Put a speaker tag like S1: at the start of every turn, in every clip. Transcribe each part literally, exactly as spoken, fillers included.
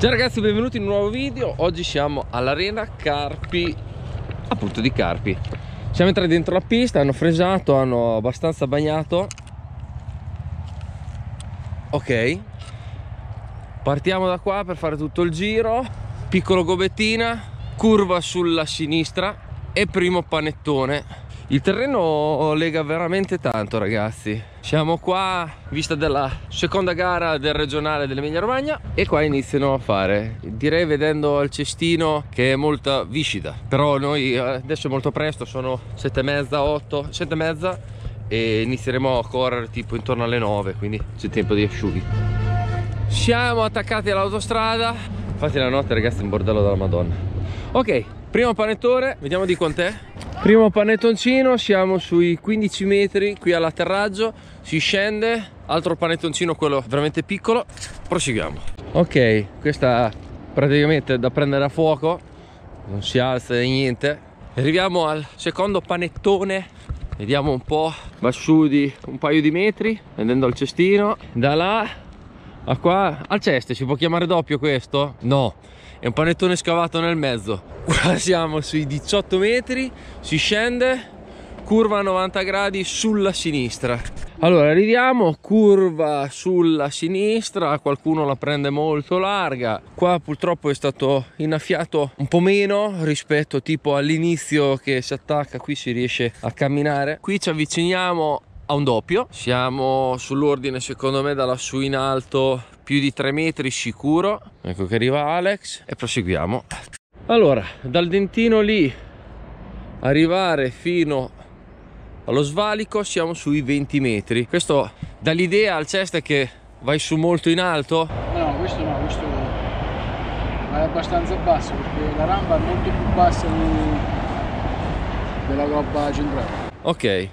S1: Ciao ragazzi, benvenuti in un nuovo video. Oggi siamo all'arena Carpi, appunto di Carpi. Siamo entrati dentro la pista, hanno fresato, hanno abbastanza bagnato. Ok, partiamo da qua per fare tutto il giro. Piccolo gobettina, curva sulla sinistra e primo panettone. Il terreno lega veramente tanto, ragazzi. Siamo qua in vista della seconda gara del regionale dell'Emilia Romagna e qua iniziano a fare, direi vedendo il cestino che è molto viscida, però noi adesso è molto presto, sono sette e mezza, otto, sette e mezza e inizieremo a correre tipo intorno alle nove, quindi c'è tempo di asciughi. Siamo attaccati all'autostrada, infatti la notte, ragazzi, è un bordello della Madonna. Ok, primo panettone, vediamo di quant'è. Primo panettoncino, siamo sui quindici metri qui all'atterraggio, si scende, altro panettoncino, quello veramente piccolo, proseguiamo. Ok, questa praticamente è da prendere a fuoco, non si alza né niente. Arriviamo al secondo panettone, vediamo un po', va su di un paio di metri, vedendo il cestino, da là a qua, al ceste, si può chiamare doppio questo? No, è un panettone scavato nel mezzo. Qua siamo sui diciotto metri, si scende, curva a novanta gradi sulla sinistra. Allora arriviamo, curva sulla sinistra, qualcuno la prende molto larga. Qua purtroppo è stato innaffiato un po' meno rispetto tipo all'inizio che si attacca, qui si riesce a camminare. Qui ci avviciniamo a un doppio, siamo sull'ordine secondo me da lassù in alto più di tre metri sicuro. Ecco che arriva Alex e proseguiamo. Allora, dal dentino lì arrivare fino allo svalico siamo sui venti metri. Questo dà l'idea al ceste che vai su molto in alto?
S2: No, questo no, questo è abbastanza basso perché la rampa è molto più bassa di... della gobba centrale.
S1: Ok,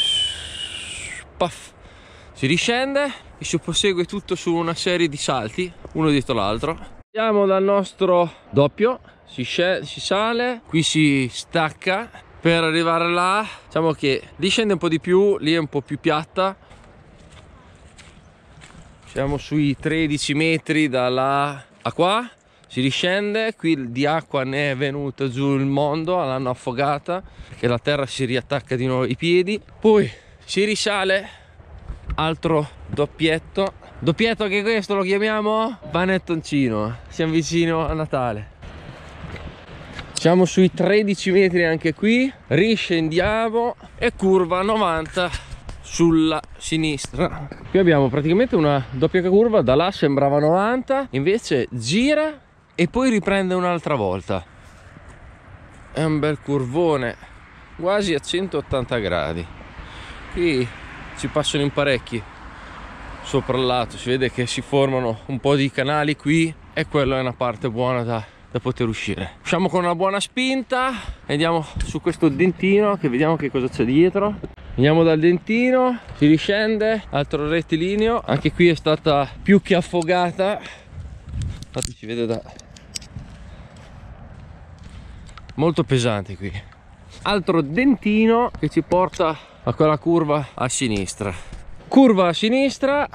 S1: puff. Si riscende e si prosegue tutto su una serie di salti uno dietro l'altro. Andiamo dal nostro doppio, si, si sale, qui si stacca per arrivare là. Diciamo che lì scende un po' di più, lì è un po' più piatta. Siamo sui tredici metri da là a qua, si riscende, qui di acqua ne è venuta giù il mondo, l'hanno affogata, che la terra si riattacca di nuovo i piedi, poi si risale, altro doppietto, doppietto che questo lo chiamiamo panettoncino, siamo vicino a Natale. Siamo sui tredici metri anche qui, riscendiamo e curva novanta sulla sinistra. Qui abbiamo praticamente una doppia curva, da là sembrava novanta, invece gira e poi riprende un'altra volta. È un bel curvone, quasi a centottanta gradi. Qui ci passano in parecchi sopra il lato, si vede che si formano un po' di canali qui e quella è una parte buona da, da poter uscire. Usciamo con una buona spinta e andiamo su questo dentino che vediamo che cosa c'è dietro. Andiamo dal dentino, si riscende, altro rettilineo, anche qui è stata più che affogata, infatti si vede da... molto pesante qui. Altro dentino che ci porta a quella curva a sinistra, curva a sinistra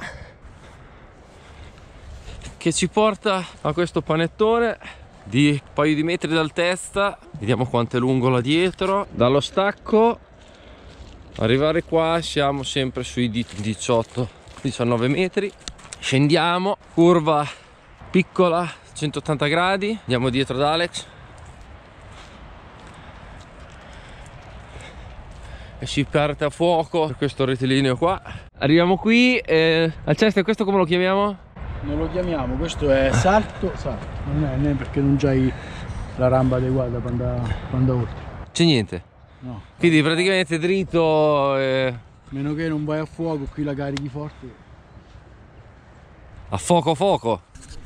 S1: che ci porta a questo panettone di un paio di metri d'altezza. Vediamo quanto è lungo là dietro. Dallo stacco arrivare qua siamo sempre sui diciotto diciannove metri. Scendiamo, curva piccola, centottanta gradi, andiamo dietro ad Alex e si parte a fuoco per questo rettilineo qua. Arriviamo qui e al cesto, questo come lo chiamiamo?
S2: Non lo chiamiamo, questo è salto, salto, non è né perché non c'hai la rampa adeguata quando, quando oltre.
S1: C'è niente?
S2: No.
S1: Quindi praticamente dritto e...
S2: meno che non vai a fuoco, qui la carichi forte.
S1: A fuoco fuoco.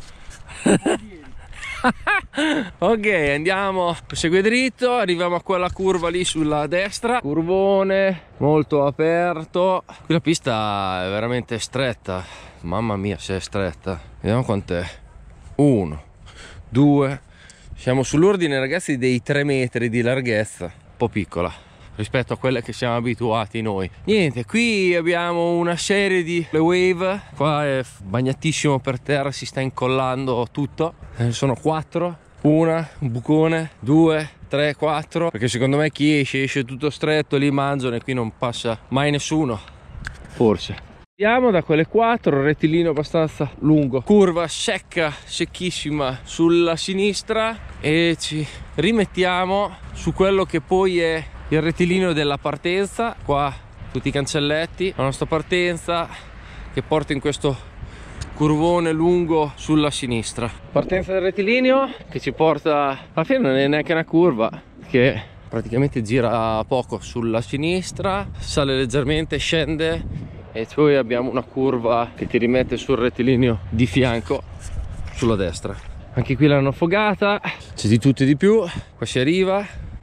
S1: Ok, andiamo, prosegue dritto, arriviamo a quella curva lì sulla destra, curvone molto aperto. Qui la pista è veramente stretta, mamma mia se è stretta. Vediamo quant'è. Uno, due, siamo sull'ordine, ragazzi, dei tre metri di larghezza, un po' piccola. rispetto a quelle che siamo abituati noi. Niente, qui abbiamo una serie di le wave, qua è bagnatissimo per terra, si sta incollando tutto, eh, sono quattro, una, un bucone, due, tre, quattro, perché secondo me chi esce esce tutto stretto, lì mangiano e qui non passa mai nessuno, forse. Andiamo da quelle quattro, rettilineo abbastanza lungo, curva secca, secchissima sulla sinistra e ci rimettiamo su quello che poi è il rettilineo della partenza. Qua tutti i cancelletti, la nostra partenza che porta in questo curvone lungo sulla sinistra. Partenza del rettilineo che ci porta, alla fine non è neanche una curva, che praticamente gira poco sulla sinistra, sale leggermente, scende e poi abbiamo una curva che ti rimette sul rettilineo di fianco sulla destra. Anche qui l'hanno affogata, c'è di tutto e di più. Qua si arriva,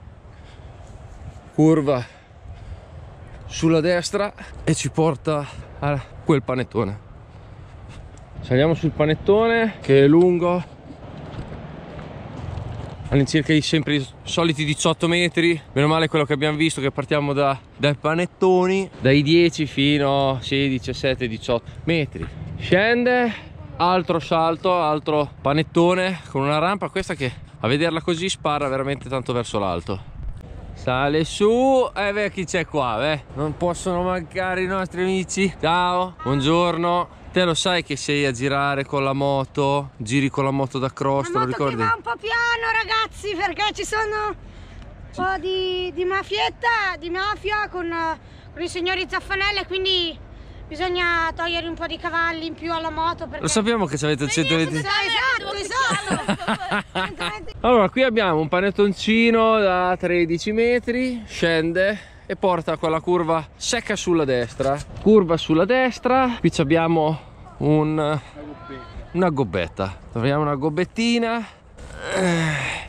S1: curva sulla destra e ci porta a quel panettone. Saliamo sul panettone che è lungo, all'incirca i sempre i soliti diciotto metri, meno male quello che abbiamo visto, che partiamo da, dai panettoni dai dieci fino a sedici, diciassette, diciotto metri. Scende, altro salto, altro panettone con una rampa, questa che a vederla così spara veramente tanto verso l'alto. Sale su e eh beh, chi c'è qua? Beh, non possono mancare i nostri amici. Ciao, buongiorno. Te lo sai che sei a girare con la moto, giri con la moto da cross, te lo ricordi?
S3: Ma un po' piano ragazzi, perché ci sono un po' di, di mafietta, di mafia con, con i signori Zaffanelle, quindi bisogna togliere un po' di cavalli in più alla moto. Perché...
S1: Lo sappiamo che avete centoventi.
S3: Esatto, esatto.
S1: Allora, qui abbiamo un panettoncino da tredici metri, scende e porta quella curva secca sulla destra, curva sulla destra. Qui abbiamo un, una gobbetta, troviamo una gobbettina, eh,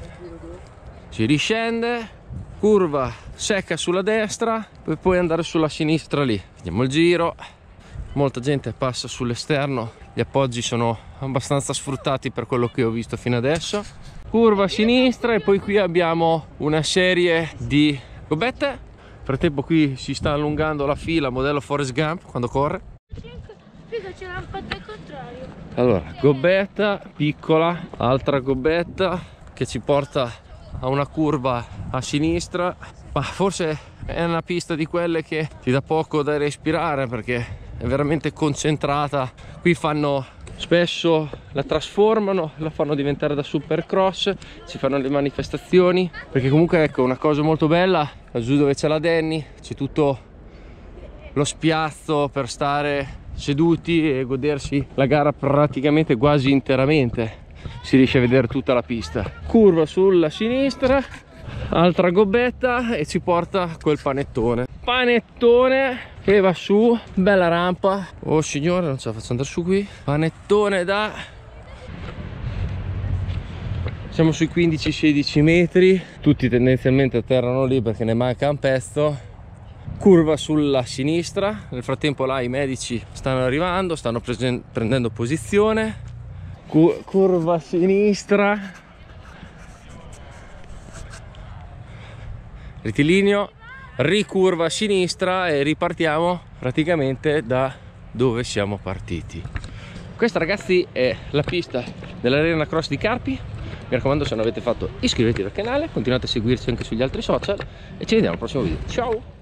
S1: si riscende, curva secca sulla destra, poi puoi andare sulla sinistra lì. Vediamo il giro, molta gente passa sull'esterno, gli appoggi sono abbastanza sfruttati per quello che ho visto fino adesso. Curva a sinistra e poi qui abbiamo una serie di gobbette. Nel frattempo qui si sta allungando la fila, modello Forrest Gump quando corre.
S3: Figa, c'è la rampa al contrario.
S1: Allora, gobbetta piccola, altra gobbetta che ci porta a una curva a sinistra, ma forse è una pista di quelle che ti dà poco da respirare perché è veramente concentrata. Qui fanno spesso, la trasformano, la fanno diventare da supercross, si fanno le manifestazioni, perché comunque ecco una cosa molto bella, laggiù dove c'è la Denny c'è tutto lo spiazzo per stare seduti e godersi la gara praticamente quasi interamente, si riesce a vedere tutta la pista. Curva sulla sinistra, altra gobbetta e ci porta a quel panettone panettone che va su, bella rampa. Oh signore, non ce la faccio andare su qui. Panettone da, siamo sui quindici sedici metri, tutti tendenzialmente atterrano lì perché ne manca un pezzo. Curva sulla sinistra, nel frattempo là i medici stanno arrivando, stanno prendendo posizione. Cu curva a sinistra, rettilineo, ricurva a sinistra e ripartiamo praticamente da dove siamo partiti. Questa ragazzi è la pista dell'Arena Cross di Carpi. Mi raccomando, se non avete fatto iscrivetevi al canale, continuate a seguirci anche sugli altri social e ci vediamo al prossimo video. Ciao!